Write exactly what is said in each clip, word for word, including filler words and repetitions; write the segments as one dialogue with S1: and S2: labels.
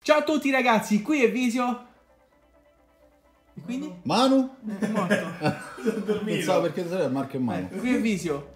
S1: Ciao a tutti ragazzi, qui è Visio. E quindi?
S2: Manu?
S1: È morto.
S2: Pensavo perché sarebbe Marco e Manu.
S1: Eh, qui è Visio.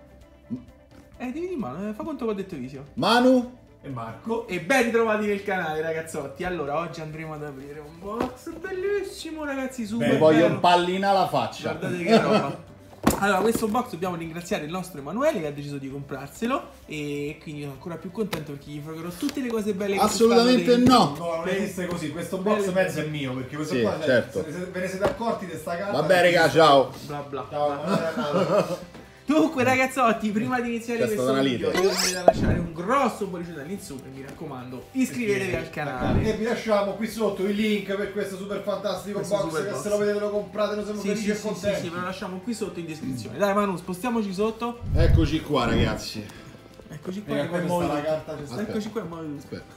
S1: Eh, devi di mano, eh, fa conto che ho detto Visio.
S2: Manu?
S3: E Marco.
S1: E ben ritrovati nel canale ragazzotti. Allora, oggi andremo ad aprire un box bellissimo ragazzi, super
S2: Mi voglio
S1: bello.
S2: impallinare la faccia.
S1: Guardate che roba. Allora, questo box dobbiamo ringraziare il nostro Emanuele che ha deciso di comprarselo. E quindi sono ancora più contento perché gli frogherò tutte le cose belle che
S2: Assolutamente
S1: ci stanno
S2: no.
S3: No, non esiste così. Questo box
S1: Belle-
S3: mezzo è mio. Perché questo
S2: Sì,
S3: qua cioè,
S2: certo.
S3: se, se ve ne siete accorti di sta carta.
S2: Vabbè raga, ciao.
S1: Bla bla.
S3: Ciao, non è nato.
S1: Dunque ragazzotti, prima di iniziare
S2: C'è
S1: questo
S2: stata una
S1: video
S2: lite.
S1: vi dovete lasciare un grosso pollice all'insù e mi raccomando iscrivetevi al
S3: E
S1: canale.
S3: vi lasciamo qui sotto il link per questo super fantastico
S1: Questo
S3: box.
S1: super
S3: Che
S1: box.
S3: se lo vedete lo comprate, noi siamo
S1: Sì,
S3: felici
S1: sì,
S3: e
S1: sì, sì,
S3: contenti.
S1: sì, ve lo lasciamo qui sotto in descrizione. Dai Manu, spostiamoci sotto.
S2: Eccoci qua ragazzi.
S1: Eccoci qua.
S3: Raga,
S1: che
S3: qua
S1: poi
S3: sta
S1: muovi
S3: la
S1: tutto.
S3: carta. C'è sta-
S1: Eccoci qua, muovi tutto.
S2: Aspetta.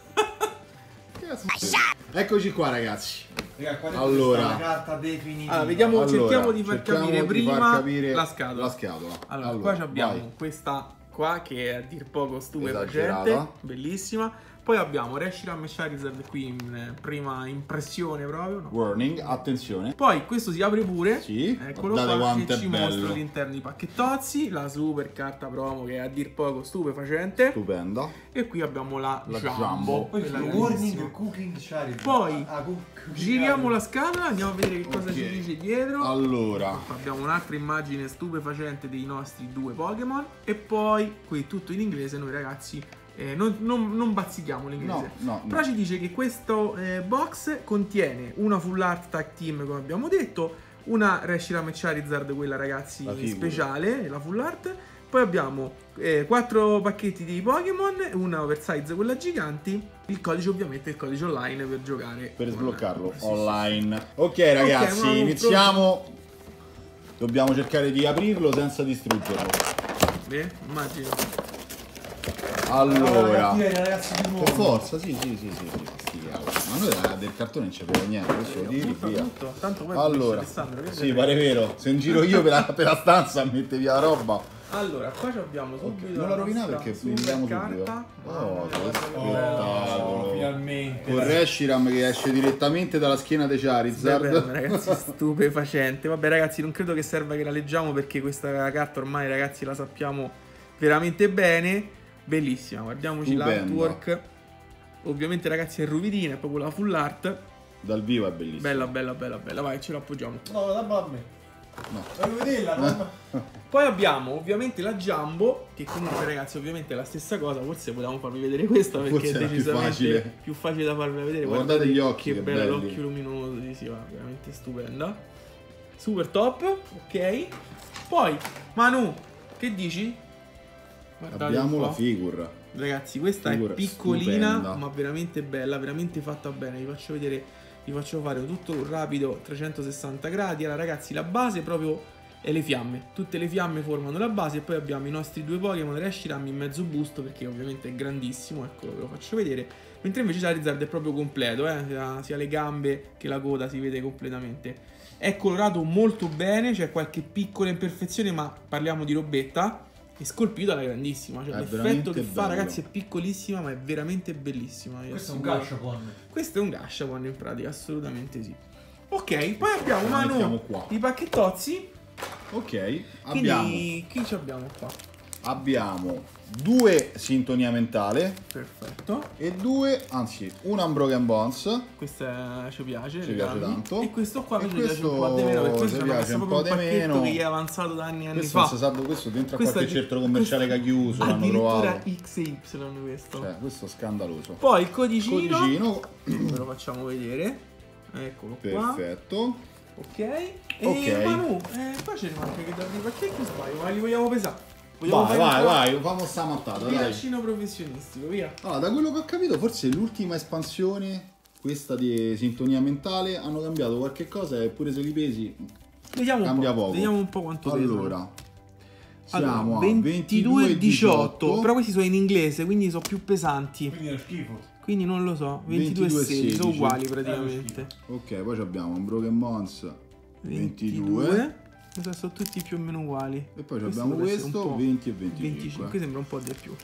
S2: Che cazzo? Eccoci qua ragazzi.
S3: Raga, qua
S2: Allora.
S3: sta la carta definitiva.
S1: Allora, vediamo,
S2: Allora,
S1: cerchiamo di far
S2: cerchiamo
S1: capire
S2: di
S1: prima
S2: far capire
S1: la scatola.
S2: la scatola.
S1: Allora,
S2: Allora,
S1: qua abbiamo
S2: vai.
S1: questa qua che è a dir poco stupefacente,
S2: Esagerata.
S1: bellissima. Poi abbiamo Reshiram e Charizard qui in eh, prima impressione proprio, no?
S2: Warning, attenzione.
S1: Poi questo si apre pure,
S2: Sì,
S1: eccolo
S2: guardate
S1: qua
S2: quanto
S1: che
S2: è
S1: ci
S2: bello.
S1: mostra all'interno di pacchettozzi, la super carta promo che è a dir poco stupefacente.
S2: Stupenda.
S1: E qui abbiamo la,
S2: La
S1: Jumbo,
S2: Jumbo.
S3: Poi
S1: quella
S3: il
S1: grandissima.
S3: warning cooking Charizard.
S1: Poi
S3: Ah, cook-
S1: Giriamo la scatola, andiamo a vedere che cosa
S2: Ok.
S1: ci dice dietro.
S2: Allora,
S1: Abbiamo un'altra immagine stupefacente dei nostri due Pokémon. E poi qui tutto in inglese, noi ragazzi eh, non, non, non bazzichiamo l'inglese.
S2: no, no,
S1: Però
S2: no.
S1: ci dice che questo eh, box contiene una full art tag team, come abbiamo detto, una Reshiram e Charizard, quella ragazzi
S2: La figura.
S1: speciale, la full art. Poi abbiamo eh, quattro pacchetti di Pokémon, una oversize, quella giganti. Il codice ovviamente è il codice online per giocare.
S2: per
S1: con-
S2: sbloccarlo
S1: Sì, sì,
S2: online. Ok ragazzi,
S1: Manu,
S2: iniziamo. Dobbiamo cercare di aprirlo senza distruggerlo.
S1: sì. Beh, immagino.
S2: Allora,
S3: ragazzi di nuovo.
S2: per forza, sì, sì, sì, sì, sì, sti cavoli. Ma noi da- del cartone non ci frega niente, questo lo tiri
S1: Butta
S2: via.
S1: tutto, tanto poi
S2: Allora,
S1: finisce Alessandro, che
S2: sì,
S1: vedete?
S2: pare vero. Se in giro io per la, per la stanza a mettere via la roba.
S1: Allora, qua ci abbiamo subito
S2: Non la
S1: la
S2: rovinare
S1: nostra
S2: perché
S1: super
S2: vediamo
S1: carta.
S2: subito.
S1: Mamma
S2: Oh,
S1: mia,
S2: che
S1: guarda che
S3: Oh,
S2: spettacolo.
S3: finalmente.
S2: Con Reshiram che esce direttamente dalla schiena di
S1: bello.
S2: Charizard.
S1: Ragazzi, stupefacente. Vabbè ragazzi, non credo che serva che la leggiamo perché questa carta ormai ragazzi la sappiamo veramente bene. Bellissima, guardiamoci
S2: Stupenda.
S1: l'artwork. Ovviamente ragazzi è ruvidina, è proprio la full art.
S2: Dal vivo è bellissimo.
S1: Bella, bella, bella, bella. Vai, ce l'appoggiamo.
S3: No, dammela a me.
S2: No.
S3: Voglio vederla, no?
S1: Poi abbiamo ovviamente la Jumbo, che comunque ragazzi ovviamente è la stessa cosa, forse potevamo farvi vedere questa perché
S2: Forse
S1: è
S2: era più
S1: decisamente
S2: facile.
S1: più facile da farvela vedere.
S2: Guardate gli occhi,
S1: che
S2: che
S1: bello,
S2: belli.
S1: l'occhio luminoso, sì, sì, va, veramente stupenda. Super top, ok. Poi, Manu, che dici? Guardate
S2: Abbiamo
S1: un po'.
S2: la figure.
S1: Ragazzi, questa
S2: Figura
S1: è piccolina,
S2: stupenda.
S1: ma veramente bella, veramente fatta bene. Vi faccio vedere, vi faccio fare tutto un rapido trecentosessanta gradi. Allora, ragazzi, la base proprio è le fiamme. Tutte le fiamme formano la base. E poi abbiamo i nostri due Pokémon Reshiram in mezzo busto, perché ovviamente è grandissimo. Eccolo, ve lo faccio vedere. Mentre invece Charizard è proprio completo, eh? sia, sia le gambe che la coda si vede completamente. È colorato molto bene, c'è qualche piccola imperfezione, ma parliamo di robetta. È scolpito alla grandissima, cioè
S2: È
S1: l'effetto
S2: veramente
S1: che fa
S2: bello.
S1: ragazzi è piccolissima ma è veramente bellissima. Io
S3: Questo è un
S1: assicuro.
S3: Gashapon.
S1: Questo è un Gashapon in pratica, assolutamente sì. Ok, poi abbiamo
S2: La mettiamo
S1: Manu,
S2: qua.
S1: i pacchettozzi.
S2: Ok, abbiamo,
S1: Quindi chi ci abbiamo qua?
S2: abbiamo due sintonia mentale
S1: Perfetto.
S2: e due, anzi, un Unbroken Bones.
S1: Questa ci piace,
S2: Ci
S1: le
S2: piace
S1: gambe.
S2: tanto.
S1: E questo qua
S2: E
S1: mi piace
S2: questo
S1: un po' di meno perché questo
S2: ci
S1: è
S2: piace un
S1: proprio
S2: po'
S1: un
S2: di
S1: pacchetto
S2: meno.
S1: che gli è avanzato da anni e anni
S2: Questo non
S1: fa.
S2: si sa dove- questo dentro a
S1: Questo
S2: qualche
S1: è-
S2: centro commerciale che ha chiuso, l'hanno
S1: addirittura
S2: trovato.
S1: X Y questo.
S2: Cioè, questo è scandaloso.
S1: Poi il codicino,
S2: Codicino,
S1: ve lo facciamo vedere. Eccolo qua.
S2: perfetto.
S1: Ok. E
S2: Ok.
S1: Manu, eh, qua c'è manca che da arriva. Che che sbaglio? Ma li vogliamo pesare? Vogliamo
S2: Vai,
S1: fare
S2: vai,
S1: un po'
S2: vai, famo sta mattata,
S1: Il
S2: dai.
S1: bilancino professionistico, via.
S2: Allora, da quello che ho capito, forse l'ultima espansione, questa di sintonia mentale, hanno cambiato qualche cosa e pure se li pesi
S1: Vediamo
S2: cambia
S1: un po'.
S2: poco.
S1: Vediamo un po' quanto pesano.
S2: Allora, siamo
S1: Allora,
S2: a
S1: ventidue e diciotto. Però
S2: però
S1: questi sono in inglese, quindi sono più pesanti.
S3: Quindi è schifo.
S1: Quindi non lo so. ventidue e sedici sono uguali praticamente.
S2: Ok, poi abbiamo un Broken Bones ventidue.
S1: ventidue. Questi sono tutti più o meno uguali.
S2: E poi
S1: Questo
S2: abbiamo
S1: dovrebbe essere
S2: questo
S1: un po'
S2: venti e venticinque.
S1: venticinque, sembra un po' di più.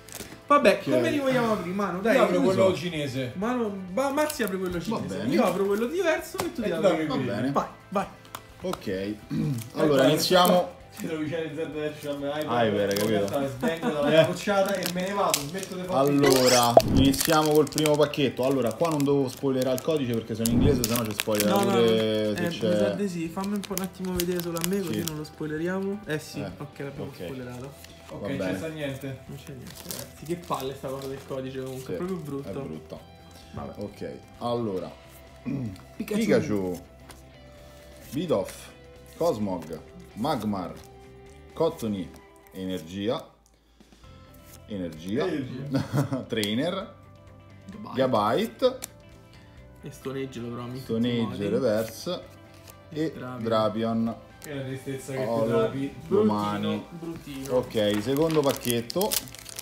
S1: Vabbè, come li vogliamo aprire? Mano, dai.
S3: Io apro
S1: io
S3: quello
S1: so.
S3: cinese.
S1: Mano, ba- Mazzi apre quello cinese.
S2: bene.
S1: Io apro quello diverso e tu ti
S3: E tu
S1: apri.
S3: apri
S2: Va
S3: quello.
S2: bene.
S1: Vai, vai.
S2: Ok. Allora iniziamo.
S3: Ti trovo vicino in Z Action iPad.
S2: Ah, è vero, capito.
S3: Svengo dalla mia bocciata e me ne vado, smetto di fare.
S2: Allora, iniziamo col primo pacchetto. Allora, qua non devo spoilerare il codice perché sono in inglese, sennò ci spoiler
S1: No, no,
S2: pure
S1: eh,
S2: se
S1: mi
S2: c'è.
S1: sa di sì. Fammi un po' un attimo vedere solo a me così
S2: Sì.
S1: non lo spoileriamo. Eh sì,
S2: Eh,
S1: ok, l'abbiamo
S2: ok.
S1: spoilerato.
S3: Ok,
S2: Va
S3: non
S2: bene.
S3: c'è sta niente.
S1: Non c'è niente, ragazzi. Che palle sta cosa del codice comunque,
S2: Sì,
S1: è proprio brutto.
S2: È brutta.
S1: Vabbè.
S2: Ok, allora.
S1: Pikachu.
S2: Pikachu, Bidoof, Cosmog, Magmar, Cottony, Energia, Energia,
S3: Energia.
S2: Trainer,
S1: Vai.
S2: Gabite,
S1: E Stone Age lo provo in
S2: Stone
S1: tutti i
S2: Age
S1: modi.
S2: Reverse e
S1: Drapion.
S2: Drapion.
S3: Che è la tristezza che
S2: Oh,
S3: ti trapi.
S2: domani.
S1: Bruttino.
S2: Ok, secondo pacchetto.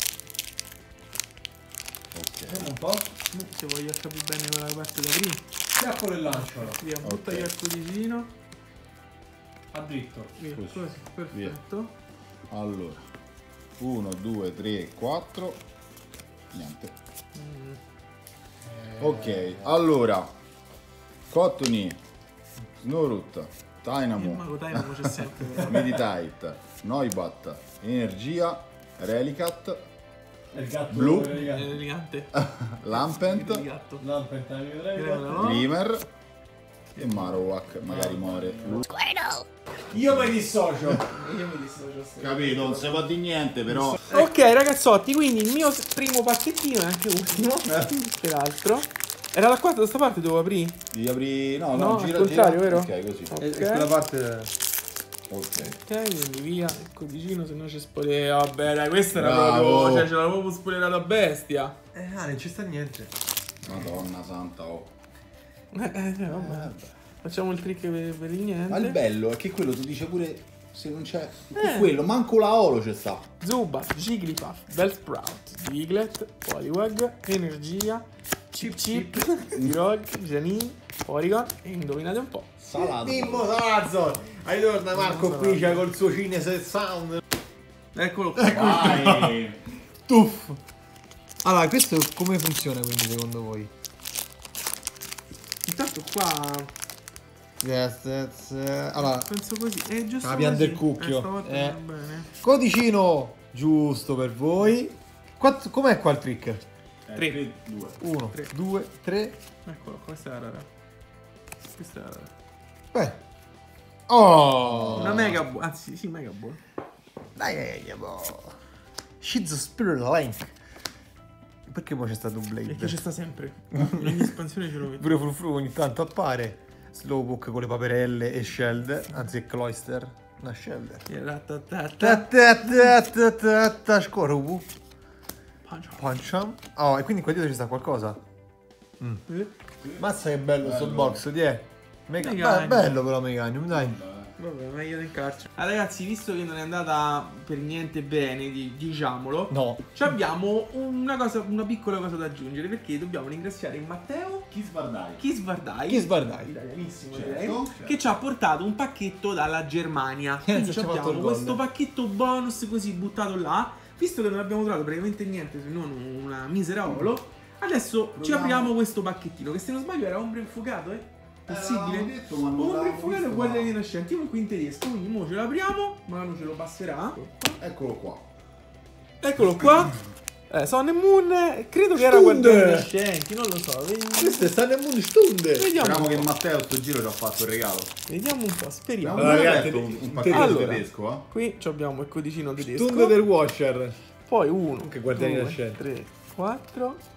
S3: Vediamo
S2: Ok,
S3: un po'.
S1: Se voglio capire bene quella parte da prima.
S3: Schiaffolo e lancialo.
S1: Via, butta
S2: Ok.
S1: via il codicino.
S3: A dritto.
S1: Via,
S2: Così.
S1: così, perfetto.
S2: allora. uno, due, tre, quattro. Niente.
S1: Mm.
S2: Ok, allora. Cottony, Snorutt,
S1: Il
S2: Dynamo,
S1: mago Dynamo c'è sempre. però.
S2: Meditite, Noibat, Energia, Relicat,
S3: È il gatto
S2: Blu.
S3: dove
S1: È
S3: le
S1: elegante.
S2: Lampent,
S1: Il gatto.
S3: Lampent, la vedrai?
S1: No.
S2: Glimmer e Marowak, magari muore.
S3: Io mi dissocio.
S1: Io mi dissocio a
S2: Capito, non si può di niente, però.
S1: Ok ragazzotti, quindi il mio primo pacchettino e anche ultimo, peraltro. Era da qua, da questa parte devo aprire?
S2: Devi aprire. No,
S1: No,
S2: no,
S1: al
S2: gira,
S1: contrario,
S2: gira.
S1: vero?
S2: Ok, così.
S1: Ok.
S3: E quella parte.
S2: Ok.
S1: Ok, quindi via il codicino, se no ci spoilerà. Vabbè dai, questa era
S2: Bravo.
S1: proprio, cioè ce l'avevo proprio spoilerata bestia.
S3: Eh, ah, non ci sta niente.
S2: Madonna santa, oh.
S1: Eh, eh, vabbè. Facciamo il trick per, per il niente.
S2: Ma il bello è che quello ti dice pure se non c'è.
S1: Eh.
S2: Quello, manco la Olo c'è sta.
S1: Zubat, Jigglypuff, Bellsprout, Diglett, Poliwag, Energia, Chip Chip, Dirog, Janine, Porygon e indovinate un po'.
S2: Salato.
S3: Dimmo Salazzo! Ritorna Marco qui c'è col suo Cine Sound.
S1: Eccolo qua.
S2: Vai.
S3: Tuff! Allora, questo come funziona quindi secondo voi?
S1: Intanto qua
S3: Yes, yes, eh, allora,
S1: penso così. È giusto
S3: La pianta
S1: così.
S3: del cucchio.
S1: Eh, stavolta
S3: Eh.
S1: va bene.
S3: codicino giusto per voi. Quatt- com'è qua il trick?
S1: Tre.
S2: due.
S3: uno,
S1: Tre.
S3: due, tre.
S1: Eccolo, questa è la rara. Questa è la rara.
S3: Beh. Oh!
S1: Una mega buona. Anzi, sì, mega buona.
S3: Dai, dai, boh. Shizu Spirit Link. Perché poi c'è stato un Blade?
S1: Perché c'è sta sempre. In ogni espansione ce lo vedo.
S3: Pure Frufru ogni tanto appare. Slowpoke con le paperelle e Shellder. Anzi, è Cloyster. Una Shellder.
S1: Ratatata.
S3: Ta ta ta ta ta ta Scorubu.
S1: Punch.
S3: Puncham. Oh, e quindi qua dietro ci sta qualcosa.
S1: Eh,
S3: Mazza che bello sto
S2: Bello.
S3: box, ti è? Mega...
S1: Meganium.
S3: Beh, bello però Meganium, dai.
S1: Vabbè, meglio del calcio. Ah, ragazzi, visto che non è andata per niente bene, di- diciamolo,
S3: No.
S1: ci abbiamo una cosa, una piccola cosa da aggiungere, perché dobbiamo ringraziare Matteo
S2: Chi sbardai?
S1: Kisvardai,
S3: Kisvardai.
S1: italianissimo
S2: Certo,
S1: direi,
S2: certo.
S1: che ci ha portato un pacchetto dalla Germania. Quindi
S3: ci ha
S1: ci
S3: fatto
S1: abbiamo
S3: il gol.
S1: questo pacchetto bonus così buttato là, visto che non abbiamo trovato praticamente niente se non una misera olo. Adesso ci
S2: Proviamo.
S1: apriamo questo pacchettino, che se non sbaglio era ombra infuocato, eh? Possibile?
S2: detto, ma non
S1: Ombra
S2: l'avevo
S1: infuocato e
S2: visto,
S1: guardiani
S2: ma-
S1: nascenti, comunque in tedesco, quindi mo ce l'apriamo, Manu ce lo passerà.
S2: Eccolo qua.
S1: Eccolo qua. Eh, Sun e Moon, eh, credo che era
S3: Stunde.
S1: guardiani nascenti, non lo so, vedi-
S3: Questo è Sun and Moon Stunde.
S1: vediamo,
S2: Speriamo
S1: un
S2: che
S1: po'.
S2: Matteo sto giro ci ha fatto il regalo.
S1: Vediamo un po', speriamo.
S2: Abbiamo
S3: Ragazzi,
S2: letto un, un
S3: in
S2: pacchetto
S1: Allora.
S2: tedesco, eh?
S1: Qui ci abbiamo il codicino tedesco.
S3: Stunde del Washer.
S1: Poi uno,
S3: Che guardiani
S1: due,
S3: nascenti.
S1: tre, quattro.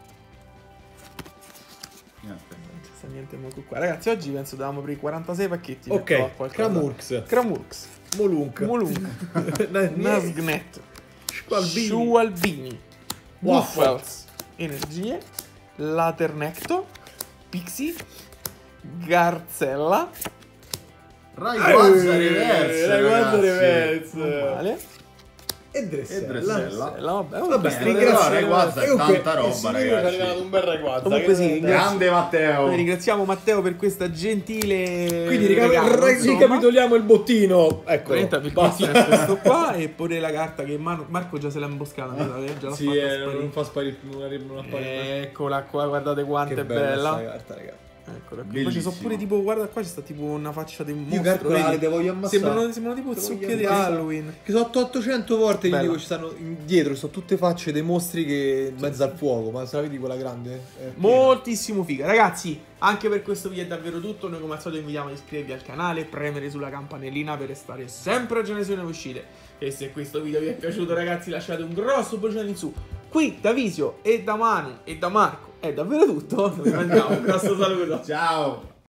S2: Niente.
S1: Non c'è sta niente manco qua. Ragazzi, oggi penso dovevamo aprire quarantasei pacchetti. per
S3: Ok,
S1: trovare qualcosa.
S3: Kramurks.
S1: Kramurks.
S3: Molunk.
S1: Molunk.
S3: Nas-
S1: Nasgnet.
S3: Squalbini.
S1: Shualbini.
S3: Waffle.
S1: Waffles. Energie. Laternecto. Pixie. Garzella.
S2: Rayquaza
S3: Eh,
S2: reverse,
S3: Rayquaza
S2: ragazzi.
S3: reverse.
S1: Non male.
S3: e Dressella.
S2: E Dressella.
S1: Eh, vabbè, oh,
S3: Vabbè,
S1: questa-
S3: ringrazio-
S2: Però Rayquaza è
S3: E comunque,
S2: tanta
S3: il
S2: roba,
S3: signore ci ha
S2: ragazzi.
S3: regalato un bel Rayquaza.
S1: Comunque sì,
S3: che-
S1: ringrazio-
S2: Grande Matteo.
S1: Noi ringraziamo Matteo per questa gentile
S3: Quindi rica-
S1: regalo,
S3: ra-
S1: insomma.
S3: ricapitoliamo il bottino. Ecco.
S1: Veramente il bottino è questo qua e pure la carta che Mar- Marco già se l'ha imboscata, mi sa che già l'ha
S3: Sì,
S1: fatta
S3: eh,
S1: sparire.
S3: non fa sparire non arriva una sparire.
S1: Eccola qua, guardate quanto
S3: Che
S1: è bella.
S3: sta carta, raga.
S1: Eccola qui. Poi ci
S2: Bellissimo.
S1: sono pure tipo, guarda qua c'è sta tipo una faccia di un
S3: Io
S1: mostro,
S3: calcolare,
S1: vedi?
S3: te voglio ammassare.
S1: Sembrano, sembrano tipo
S3: Te voglio
S1: zucche di
S3: ammassare.
S1: Halloween.
S3: Che sono ottocento volte, gli
S1: Bella.
S3: dico, ci stanno dietro, ci sono tutte facce dei mostri che in mezzo al fuoco, ma se la vedi quella grande? È piena.
S1: Moltissimo figa. Ragazzi, anche per questo video è davvero tutto. Noi come al solito invitiamo ad iscrivervi al canale, premere sulla campanellina per restare sempre aggiornati sulle nuove uscite. E se questo video vi è piaciuto, ragazzi, lasciate un grosso boccione in su. Qui da Visio e da Manu e da Marco è davvero tutto. Noi mandiamo un grosso saluto.
S2: Ciao.